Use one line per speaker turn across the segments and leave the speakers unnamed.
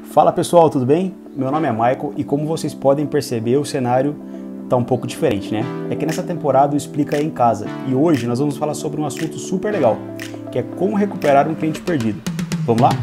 Fala pessoal, tudo bem? Meu nome é Michael e como vocês podem perceber, o cenário tá um pouco diferente, né? É que nessa temporada o Explica é em casa e hoje nós vamos falar sobre um assunto super legal, que é como recuperar um cliente perdido. Vamos lá?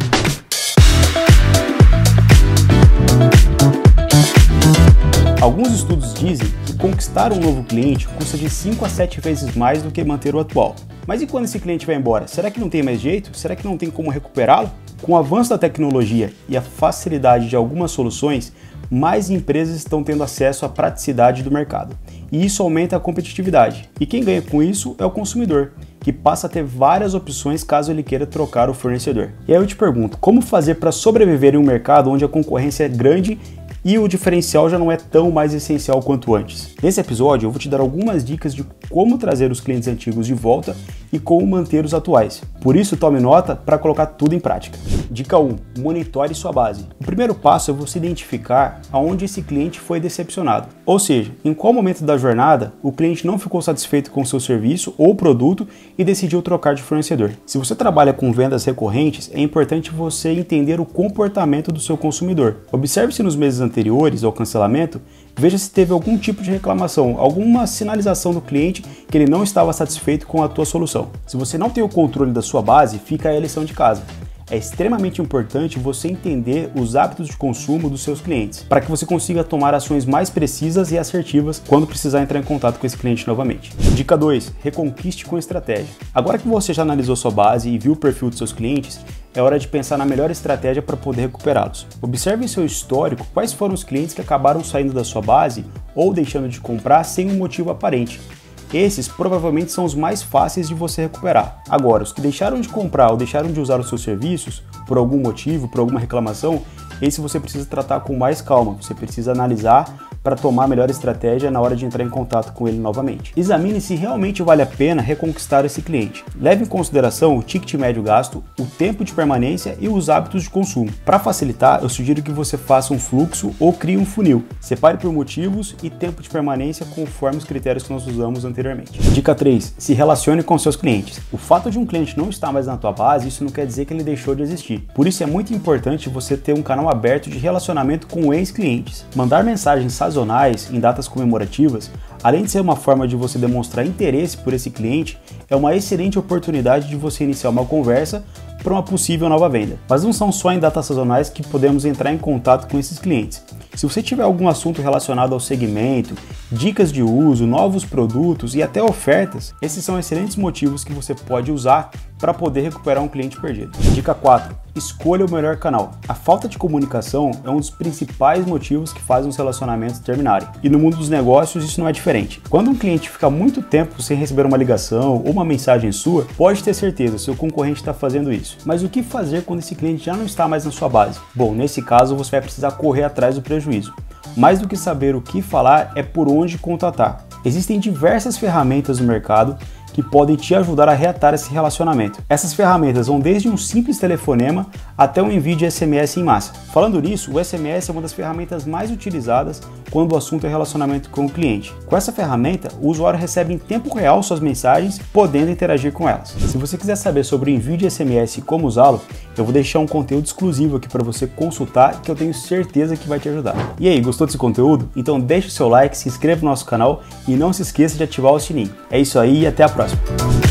Alguns estudos dizem que conquistar um novo cliente custa de 5 a 7 vezes mais do que manter o atual. Mas e quando esse cliente vai embora? Será que não tem mais jeito? Será que não tem como recuperá-lo? Com o avanço da tecnologia e a facilidade de algumas soluções, mais empresas estão tendo acesso à praticidade do mercado. E isso aumenta a competitividade. E quem ganha com isso é o consumidor, que passa a ter várias opções caso ele queira trocar o fornecedor. E aí eu te pergunto, como fazer para sobreviver em um mercado onde a concorrência é grande e o diferencial já não é tão mais essencial quanto antes? Nesse episódio eu vou te dar algumas dicas de como trazer os clientes antigos de volta e como manter os atuais. Por isso, tome nota para colocar tudo em prática. Dica 1. Monitore sua base. O primeiro passo é você identificar aonde esse cliente foi decepcionado. Ou seja, em qual momento da jornada o cliente não ficou satisfeito com o seu serviço ou produto e decidiu trocar de fornecedor. Se você trabalha com vendas recorrentes, é importante você entender o comportamento do seu consumidor. Observe se nos meses anteriores ao cancelamento, veja se teve algum tipo de reclamação, alguma sinalização do cliente que ele não estava satisfeito com a tua solução. Se você não tem o controle da sua base, fica aí a lição de casa. É extremamente importante você entender os hábitos de consumo dos seus clientes, para que você consiga tomar ações mais precisas e assertivas quando precisar entrar em contato com esse cliente novamente. Dica 2. Reconquiste com estratégia. Agora que você já analisou sua base e viu o perfil dos seus clientes, é hora de pensar na melhor estratégia para poder recuperá-los. Observe em seu histórico quais foram os clientes que acabaram saindo da sua base ou deixando de comprar sem um motivo aparente. Esses provavelmente são os mais fáceis de você recuperar. Agora, os que deixaram de comprar ou deixaram de usar os seus serviços, por algum motivo, por alguma reclamação, esse você precisa tratar com mais calma, você precisa analisar para tomar a melhor estratégia na hora de entrar em contato com ele novamente. Examine se realmente vale a pena reconquistar esse cliente. Leve em consideração o ticket médio gasto, o tempo de permanência e os hábitos de consumo. Para facilitar, eu sugiro que você faça um fluxo ou crie um funil. Separe por motivos e tempo de permanência conforme os critérios que nós usamos anteriormente. Dica 3. Se relacione com seus clientes. O fato de um cliente não estar mais na tua base, isso não quer dizer que ele deixou de existir. Por isso é muito importante você ter um canal aberto de relacionamento com ex-clientes. Mandar mensagens sazonais em datas comemorativas, além de ser uma forma de você demonstrar interesse por esse cliente, é uma excelente oportunidade de você iniciar uma conversa para uma possível nova venda. Mas não são só em datas sazonais que podemos entrar em contato com esses clientes. Se você tiver algum assunto relacionado ao segmento, dicas de uso, novos produtos e até ofertas, esses são excelentes motivos que você pode usar para poder recuperar um cliente perdido. Dica 4. Escolha o melhor canal. A falta de comunicação é um dos principais motivos que fazem os relacionamentos terminarem. E no mundo dos negócios isso não é diferente. Quando um cliente fica muito tempo sem receber uma ligação ou uma mensagem sua, pode ter certeza, seu concorrente está fazendo isso. Mas o que fazer quando esse cliente já não está mais na sua base? Bom, nesse caso você vai precisar correr atrás do prejuízo. Mais do que saber o que falar, é por onde contatar. Existem diversas ferramentas no mercado que podem te ajudar a reatar esse relacionamento. Essas ferramentas vão desde um simples telefonema até um envio de SMS em massa. Falando nisso, o SMS é uma das ferramentas mais utilizadas quando o assunto é relacionamento com o cliente. Com essa ferramenta, o usuário recebe em tempo real suas mensagens, podendo interagir com elas. Se você quiser saber sobre o envio de SMS e como usá-lo, eu vou deixar um conteúdo exclusivo aqui para você consultar, que eu tenho certeza que vai te ajudar. E aí, gostou desse conteúdo? Então deixe o seu like, se inscreva no nosso canal e não se esqueça de ativar o sininho. É isso aí e até a próxima!